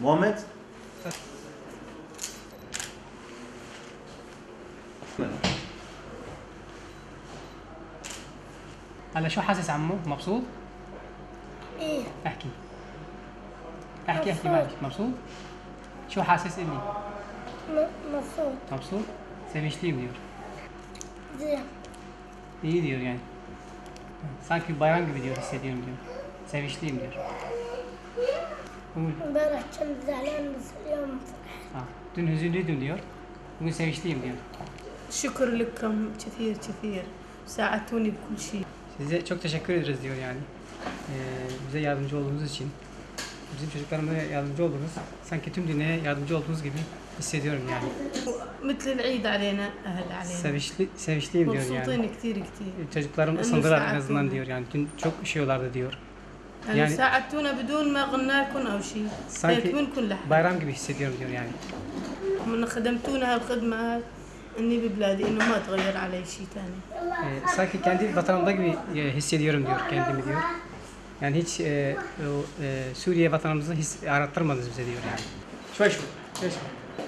Muhammed. هلا شو حاسس عمو؟ مبسوط؟ ايه احكي مالك مبسوط؟ Şu حاسس إني مبسوط mabsut, sevinçliyim diyor. زين İyi diyor yani. Sanki bayram gibi diyor, hissediyorum diyor. Sevinçliyim diyor. امبارح كنت زعلان بس اليوم فرح. Ha, dün hüzünlüydüm diyor. Bugün sevinçliyim diyor. شكر لكم كثير ساعدتوني بكل شيء. Size çok teşekkür ederiz diyor yani. Bize yardımcı olduğunuz için. Bizim çocuklarımıza yardımcı oldunuz. Sanki tüm dünyaya yardımcı olduğunuz gibi hissediyorum yani. مثل العيد علينا أهل علينا. Sevinçliyim diyor yani. مبسوطين كثير. Çocuklarım ısındılar en azından diyor yani. Dün çok üşüyorlardı diyor. يعني Yani ساعدتونا بدون ما قلنا لكم أو شيء. sanki منكم لحد. bayram gibi hissediyorum diyor yani. من خدمتونا هالخدمة إني ببلادي إنه ما تغير علي شيء ثاني. Sanki kendi vatanımda gibi hissediyorum diyor kendimi diyor. Yani hiç Suriye vatanımızı arattırmadınız bize diyor yani. Şöyle şu.